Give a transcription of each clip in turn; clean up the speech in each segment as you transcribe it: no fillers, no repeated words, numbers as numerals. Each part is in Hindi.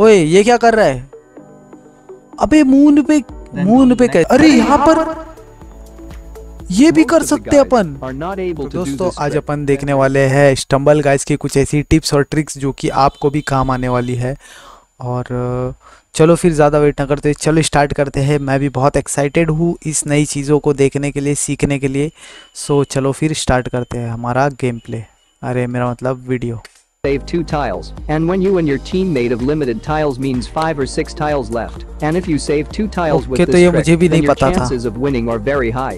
ओए ये क्या कर रहा है? अबे मून पे अरे यहाँ पर ये भी कर सकते हैं अपन। तो दोस्तों आज अपन देखने वाले हैं स्टम्बल गाइस की कुछ ऐसी टिप्स और ट्रिक्स जो कि आपको भी काम आने वाली है। और चलो फिर ज़्यादा वेट ना करते, चलो स्टार्ट करते हैं। मैं भी बहुत एक्साइटेड हूँ इस नई चीज़ों को देखने के लिए, सीखने के लिए। सो चलो फिर स्टार्ट करते हैं हमारा गेम प्ले, अरे मेरा मतलब video. Save 2 tiles, and when you and your teammate have limited tiles means 5 or 6 tiles left. And if you save 2 tiles with this trick, then your chances of winning are very high.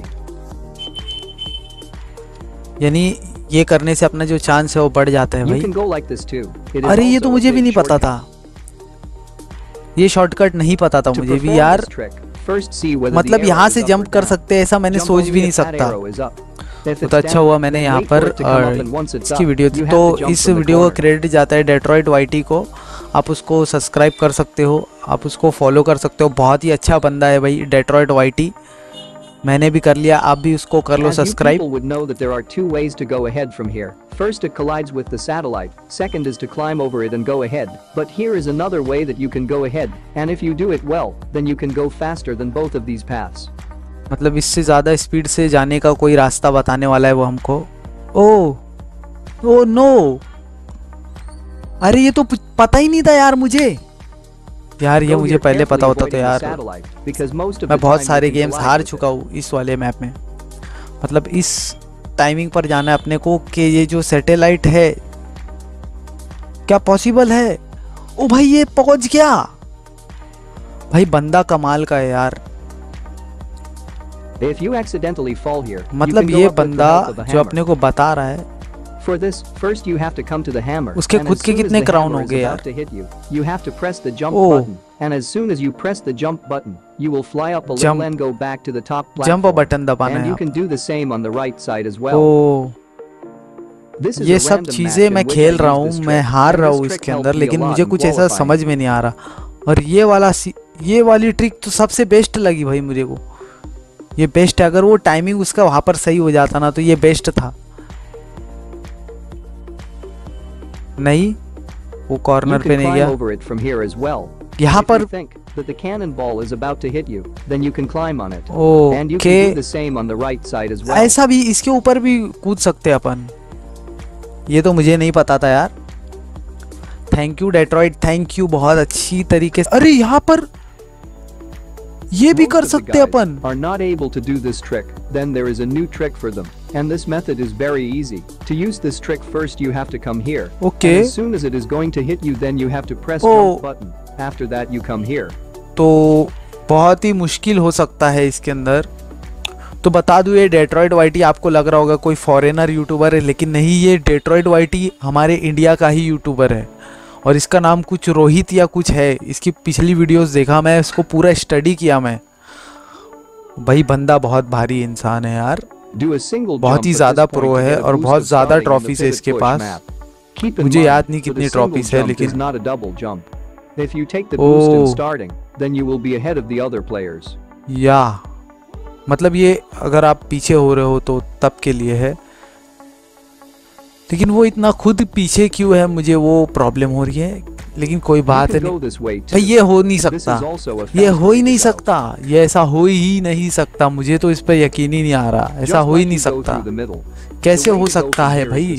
यानी ये करने से अपना जो चांस है वो बढ़ जाता है भाई। You can go like this too. अरे ये तो मुझे भी नहीं पता था, ये शॉर्टकट नहीं पता था मुझे भी यार। मतलब यहाँ से जंप कर सकते हैं ऐसा मैंने सोच भी नहीं सकता। तो अच्छा हुआ मैंने यहाँ पर इसकी वीडियो थी, तो इस वीडियो का क्रेडिट जाता है डेट्रॉइट वाईटी को। आप उसको सब्सक्राइब कर सकते हो, आप उसको फॉलो कर सकते हो। बहुत ही अच्छा बंदा है भाई डेट्रॉइट वाईटी, मैंने भी कर लिया, आप भी उसको कर लो subscribe. First, it collides with the satellite. Second is to climb over it and go ahead. But here is another way that you can go ahead. And if you do it well, then you can go faster than both of these paths. मतलब इससे ज़्यादा स्पीड से जाने का कोई रास्ता बताने वाला है वो हमको। ओ नो, अरे ये तो पता ही नहीं था यार मुझे। यार ये मुझे पहले पता होता तो यार मैं बहुत सारे गेम्स हार चुका हूँ इस वाले मैप में। मतलब इस टाइमिंग पर जाना है अपने को कि ये जो सैटेलाइट है क्या पॉसिबल है? ओ भाई ये पहुंच गया भाई, बंदा कमाल का है यार। मतलब ये बंदा जो अपने को बता रहा है, For this, first you have to come to the hammer. उसके खुद के कितने क्राउन हो गए यार? You have to press the jump button, and as soon as you press the jump button, you will fly up a little and go back to the top platform. Jump button दबाना है, and you can do the same on the right side as well. ये सब चीजें मैं खेल रहा हूँ, मैं हार रहा हूँ इसके अंदर, लेकिन मुझे कुछ ऐसा समझ में नहीं आ रहा। और ये वाली ट्रिक तो सबसे बेस्ट लगी भाई मुझे को, ये बेस्ट है। अगर वो टाइमिंग उसका वहां पर सही हो जाता ना तो ये बेस्ट था। नहीं वो कॉर्नर पे नहीं गया, यहाँ पर ऐसा भी इसके ऊपर भी कूद सकते हैं अपन, ये तो मुझे नहीं पता था यार। Thank you Detroit, thank you, बहुत अच्छी तरीके से। अरे यहाँ पर ये भी कर सकते हैं अपन। Are not able to do this trick, then there is a new trick for them, and this method is very easy. To use this trick, first you have to come here. Okay. And as soon as it is going to hit you, then you have to press jump button. After that, you come here. तो बहुत ही मुश्किल हो सकता है इसके अंदर। तो बता दूं ये डेट्रॉइट वाईटी आपको लग रहा होगा कोई फॉरेनर यूट्यूबर है, लेकिन नहीं, ये डेट्रॉइट वाईटी हमारे इंडिया का ही यूट्यूबर है। और इसका नाम कुछ रोहित या कुछ है। इसकी पिछली वीडियोस देखा मैं, इसको पूरा स्टडी किया मैं। भाई बंदा बहुत भारी इंसान है यार, बहुत ही ज्यादा प्रो है और बहुत ज्यादा ट्रॉफीज है इसके पास। मुझे याद नहीं कितनी ट्रॉफीज है, लेकिन या मतलब ये अगर आप पीछे हो रहे हो तो तब के लिए है, लेकिन वो इतना खुद पीछे क्यों है मुझे वो प्रॉब्लम हो रही है। लेकिन कोई बात नहीं भाई, ये हो नहीं सकता, ये हो ही नहीं सकता, ये ऐसा हो ही नहीं सकता। मुझे तो इस पर यकीन ही नहीं आ रहा, ऐसा हो ही नहीं सकता। कैसे हो सकता है भाई?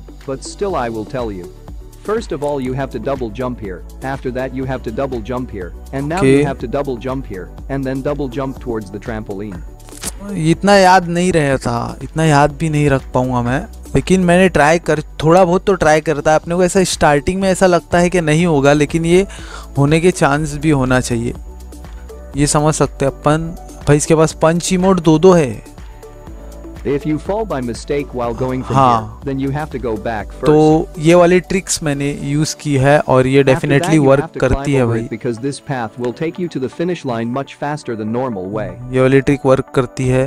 First of all, you have to double jump here. After that, you have to double jump here, and now you have to double jump here, and then double jump towards the trampoline. इतना याद नहीं रहा था, इतना याद भी नहीं रख पाऊंगा मैं, लेकिन मैंने थोड़ा बहुत तो ट्राई करता है। अपने को ऐसा स्टार्टिंग में ऐसा लगता है कि नहीं होगा, लेकिन ये होने के चांस भी होना चाहिए, ये समझ सकते हैं अपन। भाई इसके पास पंच इमोट दो है। If you fall by mistake while going from here, then you have to go back first. तो ये वाली ट्रिक्स मैंने यूज की है और ये डेफिनेटली वर्क करती है भाई। Because this path will take you to the finish line much faster than normal way. ये वाली ट्रिक वर्क करती है।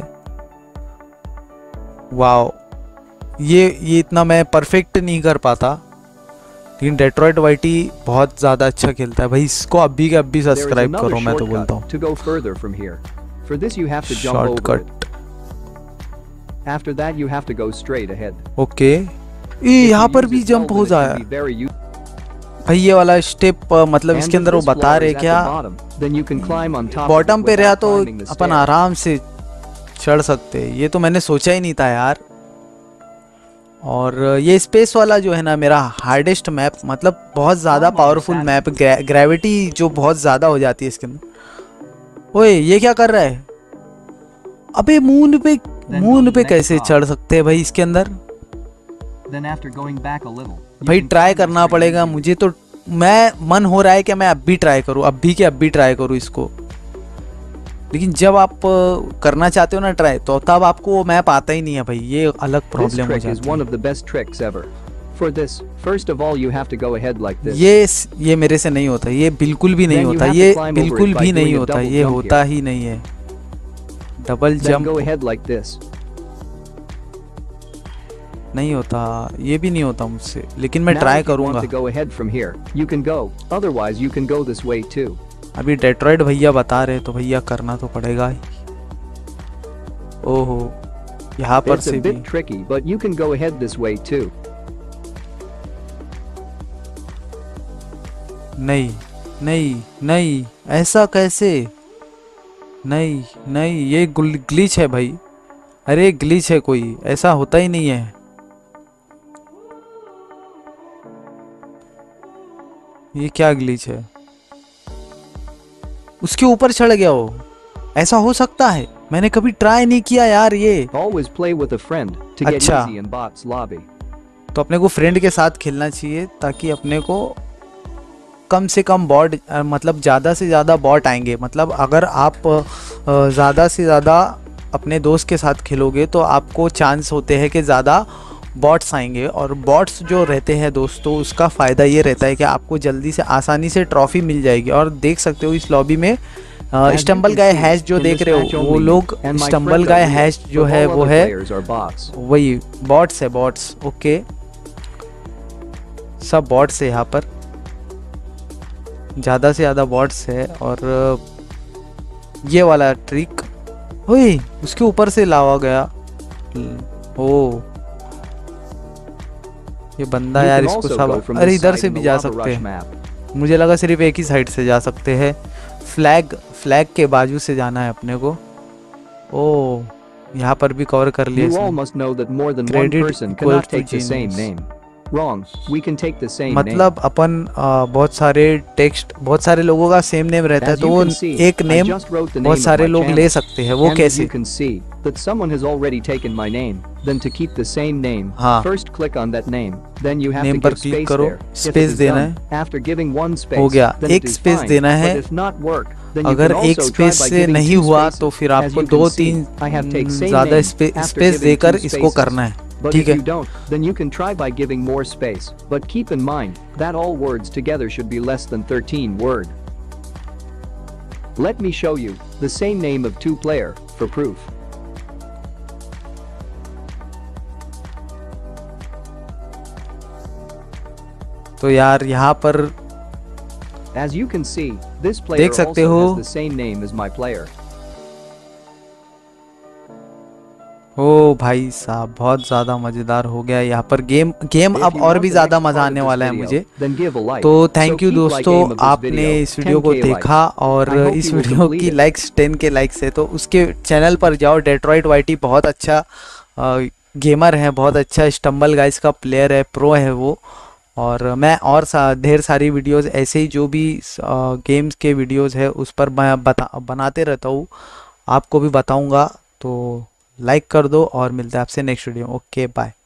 वाओ, ये इतना मैं परफेक्ट नहीं कर पाता, लेकिन डेट्रॉइट वाईटी बहुत ज्यादा अच्छा खेलता है भाई। इसको अभी के अभी सब्सक्राइब करो, मैं तो बोलता हूँ। Shortcut. After that, you have to go straight ahead. Okay, यहाँ पर भी जंप हो जाए। भाई ये वाला स्टेप मतलब इसके अंदर वो बता रहे क्या, बॉटम पे रहा तो अपन आराम से चढ़ सकते हैं। ये तो मैंने सोचा ही नहीं था यार। और ये स्पेस वाला जो है ना मेरा हार्डेस्ट मैप, मतलब बहुत ज़्यादा पावरफुल मैप, ग्रेविटी जो बहुत ज़्यादा हो जाती है इसके अंदर। ओए ये क्या कर रहा है? अबे मून पे कैसे चढ़ सकते हैं भाई इसके अंदर? भाई ट्राई करना पड़ेगा मुझे तो। मैं मन हो रहा है कि मैं अब भी ट्राई करूं, अब भी ट्राई करूं इसको। लेकिन जब आप करना चाहते हो ना ट्राई, तो तब आपको वो मैप आता ही नहीं है भाई, ये अलग प्रॉब्लम हो जाती है। ये मेरे से नहीं होता, ये बिल्कुल भी नहीं होता, ये बिल्कुल भी नहीं होता, ये होता ही नहीं है। डबल जंप नहीं होता, ये भी नहीं होता मुझसे, लेकिन मैं ट्राई करूंगा। अभी डेट्रॉइट भैया बता रहे तो भैया करना तो पड़ेगा ही। ओहो यहाँ पर से भी नहीं नहीं नहीं, ऐसा कैसे? नहीं नहीं, ये ग्लिच है भाई। अरे ग्लिच है कोई, ऐसा होता ही नहीं है। ये क्या ग्लिच है? उसके ऊपर चढ़ गया वो, ऐसा हो सकता है? मैंने कभी ट्राई नहीं किया यार ये। अच्छा तो अपने को फ्रेंड के साथ खेलना चाहिए ताकि अपने को कम से कम बॉट, मतलब ज़्यादा से ज़्यादा बॉट आएंगे। मतलब अगर आप ज़्यादा से ज़्यादा अपने दोस्त के साथ खेलोगे तो आपको चांस होते हैं कि ज़्यादा बॉट्स आएंगे। और बॉट्स जो रहते हैं दोस्तों, उसका फ़ायदा ये रहता है कि आपको जल्दी से आसानी से ट्रॉफी मिल जाएगी। और देख सकते हो इस लॉबी में स्टम्बल गाय हैश जो देख रहे हो, वो लोग स्टम्बल गाय हैश जो है वो है वही बॉट्स है, बॉट्स। ओके सब बॉट्स है यहाँ पर, ज़्यादा से ज़्यादा बॉट्स है। और ये वाला ट्रिक, ओए उसके ऊपर से लावा गया। ओ ये बंदा यार, इसको सब, अरे इधर से भी जा सकते हैं, मुझे लगा सिर्फ एक ही साइड से जा सकते हैं। फ्लैग के बाजू से जाना है अपने को। ओ यहाँ पर भी कवर कर लिया। मतलब अपन बहुत सारे लोगों का सेम नेम रहता है, तो वो एक नेम बहुत सारे लोग ले सकते हैं। वो कैसे? That someone has already taken my name, then to keep the same name, first click on that name, then you have to give space there. Space देना है, after giving one space, हो गया, एक स्पेस देना है। अगर एक स्पेस से नहीं हुआ तो फिर आपको 2-3 ज़्यादा स्पेस देकर इसको करना है, ठीक है? If you don't, then you can try by giving more space, but keep in mind that all words together should be less than 13 word. Let me show you the same name of 2-player for proof. तो यार यहाँ पर As you can see, this player देख सकते also हो, has the same name as my player. ओ भाई साहब बहुत ज़्यादा मज़ेदार हो गया यहाँ पर गेम अब और भी ज़्यादा मज़ा आने वाला है मुझे। तो थैंक यू दोस्तों, आपने इस वीडियो को देखा। और इस वीडियो की लाइक्स 10 के लाइक्स है तो उसके चैनल पर जाओ। डेट्रॉइट वाईटी बहुत अच्छा गेमर है, बहुत अच्छा स्टम्बल गाइस का प्लेयर है, प्रो है वो। और मैं और ढेर सारी वीडियोस ऐसे ही जो भी गेम्स के वीडियोस है उस पर मैं बनाते रहता हूँ, आपको भी बताऊँगा। तो लाइक कर दो और मिलते हैं आपसे नेक्स्ट वीडियो। Okay bye.